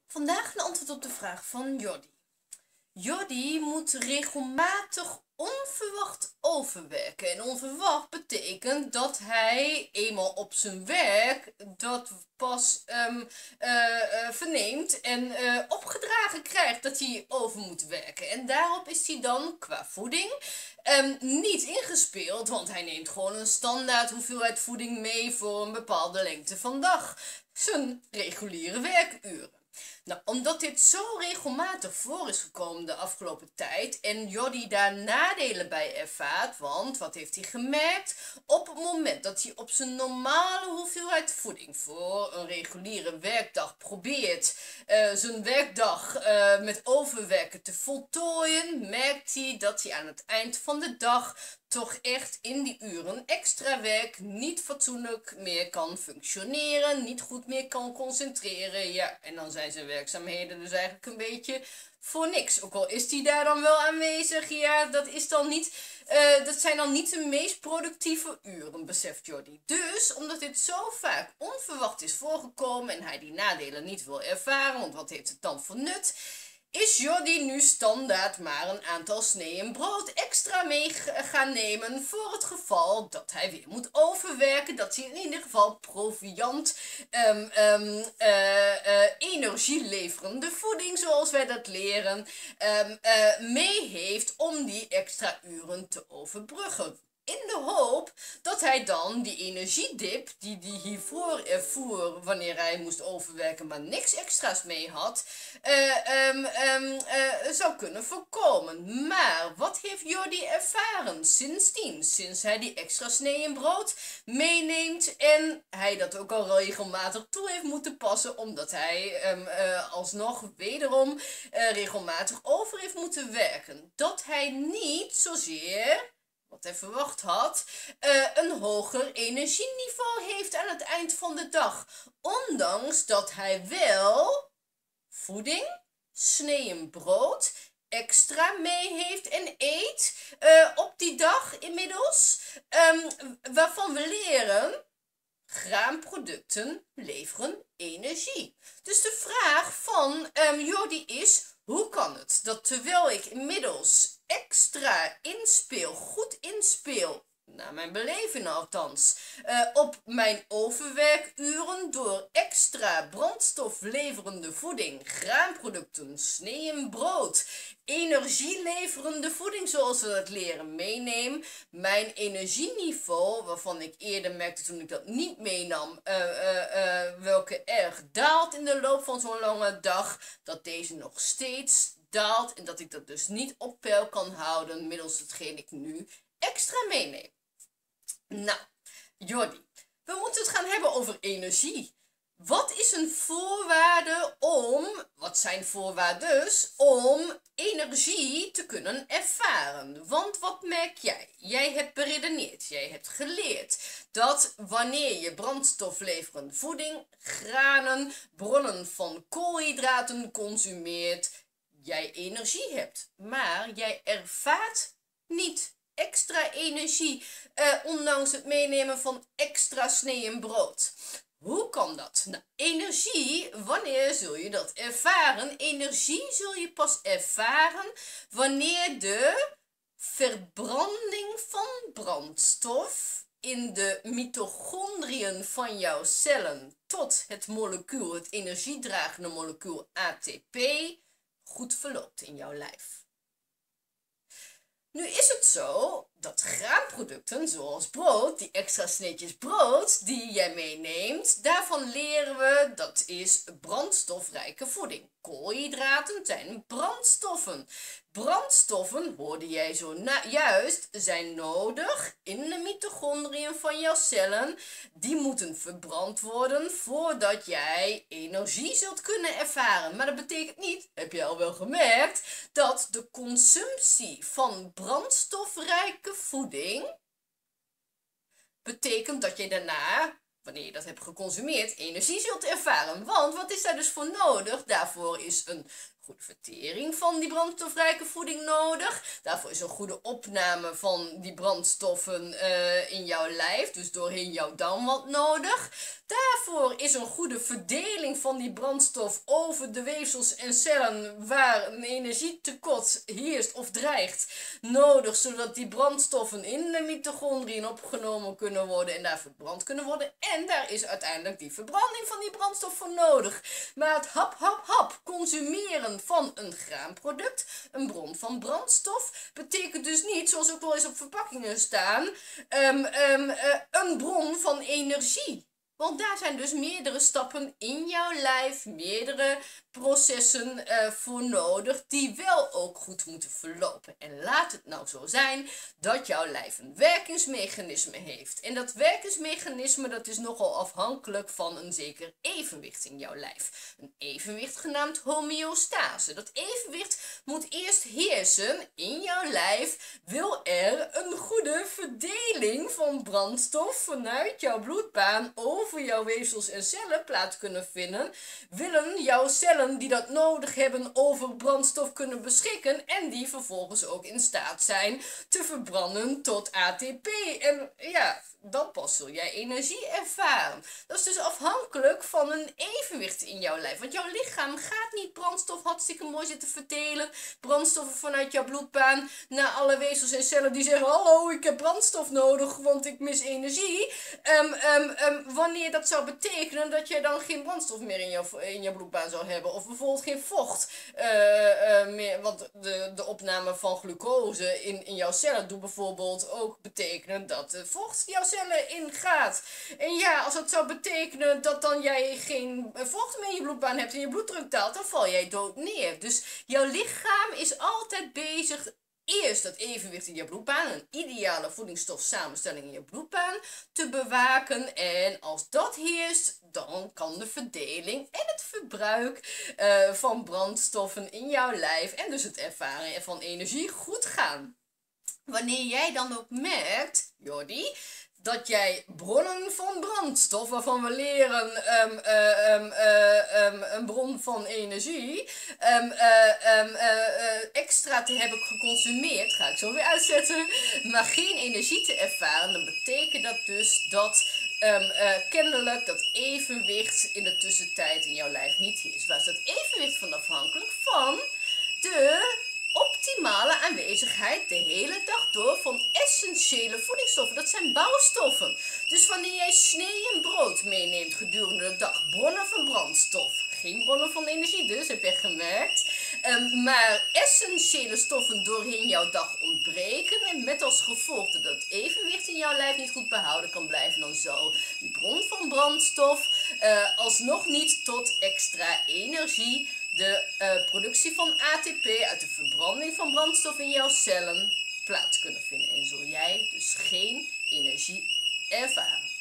Vandaag een antwoord op de vraag van Jordi. Jordi moet regelmatig onverwacht overwerken. En onverwacht betekent dat hij eenmaal op zijn werk dat pas verneemt en opgedragen krijgt dat hij over moet werken. En daarop is hij dan qua voeding niet ingespeeld, want hij neemt gewoon een standaard hoeveelheid voeding mee voor een bepaalde lengte van dag. Zijn reguliere werkuren. Nou, omdat dit zo regelmatig voor is gekomen de afgelopen tijd en Jordi daar nadelen bij ervaart, want wat heeft hij gemerkt? Op het moment dat hij op zijn normale hoeveelheid voeding voor een reguliere werkdag probeert zijn werkdag met overwerken te voltooien, merkt hij dat hij aan het eind van de dag toch echt in die uren extra werk niet fatsoenlijk meer kan functioneren, niet goed meer kan concentreren. Ja, en dan zijn zijn werkzaamheden dus eigenlijk een beetje voor niks. Ook al is die daar dan wel aanwezig, ja, dat is dan niet, dat zijn dan niet de meest productieve uren, beseft Jordi. Dus, omdat dit zo vaak onverwacht is voorgekomen en hij die nadelen niet wil ervaren, want wat heeft het dan voor nut, is Jordi nu standaard maar een aantal sneeën brood extra mee gaan nemen voor het geval dat hij weer moet overwerken, dat hij in ieder geval proviant energieleverende voeding, zoals wij dat leren, mee heeft om die extra uren te overbruggen. In de hoop dat hij dan die energiedip die hij hiervoor ervoer wanneer hij moest overwerken maar niks extra's mee had, zou kunnen voorkomen. Maar wat heeft Jordi ervaren sindsdien? Sinds hij die extra sneeën brood meeneemt en hij dat ook al regelmatig toe heeft moeten passen omdat hij alsnog wederom regelmatig over heeft moeten werken. Dat hij niet zozeer wat hij verwacht had, een hoger energieniveau heeft aan het eind van de dag. Ondanks dat hij wel voeding, sneeën brood, extra mee heeft en eet op die dag inmiddels. Waarvan we leren, graanproducten leveren energie. Dus de vraag van Jordi is, hoe kan het dat terwijl ik inmiddels extra inspeel, goed inspeel, naar mijn beleving althans, op mijn overwerkuren door extra brandstofleverende voeding, graanproducten, sneeën brood, energieleverende voeding zoals we dat leren meeneem, mijn energieniveau, waarvan ik eerder merkte toen ik dat niet meenam, welke erg daalt in de loop van zo'n lange dag, dat deze nog steeds daalt en dat ik dat dus niet op peil kan houden middels hetgeen ik nu extra meeneem. Nou, Jordi, we moeten het gaan hebben over energie. Wat is een voorwaarde wat zijn voorwaarden dus, om energie te kunnen ervaren? Want wat merk jij? Jij hebt beredeneerd, jij hebt geleerd dat wanneer je brandstofleverende voeding, granen, bronnen van koolhydraten consumeert, jij energie hebt. Maar jij ervaart niet extra energie, ondanks het meenemen van extra sneeën brood. Hoe kan dat? Nou, energie, wanneer zul je dat ervaren? Energie zul je pas ervaren wanneer de verbranding van brandstof in de mitochondriën van jouw cellen tot het molecuul, het energiedragende molecuul ATP, goed verloopt in jouw lijf. Nu is het zo dat graanproducten zoals brood, die extra sneetjes brood die jij meeneemt, daarvan leren we dat is brandstofrijke voeding. Koolhydraten zijn brandstoffen. Brandstoffen, hoorde jij zo juist, zijn nodig in de mitochondriën van jouw cellen. Die moeten verbrand worden voordat jij energie zult kunnen ervaren. Maar dat betekent niet, heb je al wel gemerkt, dat de consumptie van brandstofrijke voeding betekent dat je daarna, wanneer je dat hebt geconsumeerd, energie zult ervaren. Want wat is daar dus voor nodig? Daarvoor is een goede vertering van die brandstofrijke voeding nodig. Daarvoor is een goede opname van die brandstoffen in jouw lijf, dus doorheen jouw darmwand nodig. Daarvoor is een goede verdeling van die brandstof over de weefsels en cellen waar een energietekort heerst of dreigt nodig, zodat die brandstoffen in de mitochondriën opgenomen kunnen worden en daar verbrand kunnen worden. En daar is uiteindelijk die verbranding van die brandstof voor nodig. Maar het hap consumeren van een graanproduct, een bron van brandstof, betekent dus niet, zoals ook wel eens op verpakkingen staan, een bron van energie. Want daar zijn dus meerdere stappen in jouw lijf, meerdere processen voor nodig, die wel ook goed moeten verlopen. En laat het nou zo zijn dat jouw lijf een werkingsmechanisme heeft. En dat werkingsmechanisme, dat is nogal afhankelijk van een zeker evenwicht in jouw lijf. Een evenwicht genaamd homeostase. Dat evenwicht moet eerst heersen in jouw lijf, wil er een goede verdeling van brandstof vanuit jouw bloedbaan over jouw weefsels en cellen plaats kunnen vinden, willen jouw cellen die dat nodig hebben over brandstof kunnen beschikken en die vervolgens ook in staat zijn te verbranden tot ATP. En ja, dan pas zul jij energie ervaren. Dat is dus afhankelijk van een evenwicht in jouw lijf. Want jouw lichaam gaat niet brandstof hartstikke mooi zitten verdelen. Brandstoffen vanuit jouw bloedbaan naar alle weefsels en cellen die zeggen: hallo, ik heb brandstof nodig, want ik mis energie. Wanneer dat zou betekenen dat jij dan geen brandstof meer in jouw bloedbaan zou hebben. Of bijvoorbeeld geen vocht meer. Want de opname van glucose in jouw cellen doet bijvoorbeeld ook betekenen dat vocht jouw cellen ingaat. En ja, als dat zou betekenen dat dan jij geen vocht meer in je bloedbaan hebt en je bloeddruk daalt, dan val jij dood neer. Dus jouw lichaam is altijd bezig eerst dat evenwicht in je bloedbaan, een ideale voedingsstofsamenstelling in je bloedbaan, te bewaken. En als dat heerst, dan kan de verdeling en het verbruik van brandstoffen in jouw lijf en dus het ervaren van energie goed gaan. Wanneer jij dan ook merkt, Jordi, dat jij bronnen van brandstof, waarvan we leren een bron van energie, extra te hebben geconsumeerd, ga ik zo weer uitzetten, maar geen energie te ervaren, dan betekent dat dus dat kennelijk dat evenwicht in de tussentijd in jouw lijf niet is. Waar is dat evenwicht van afhankelijk? Van de optimale aanwezigheid de hele dag door van essentiële voedingsstoffen. Dat zijn bouwstoffen. Dus wanneer jij snee en brood meeneemt gedurende de dag, bronnen van brandstof, geen bronnen van energie dus, heb je gemerkt, maar essentiële stoffen doorheen jouw dag ontbreken en met als gevolg dat het evenwicht in jouw lijf niet goed behouden kan blijven, dan zal die bron van brandstof alsnog niet tot extra energie, de productie van ATP uit de verbranding van brandstof in jouw cellen plaats kunnen vinden. En zul jij dus geen energie ervaren.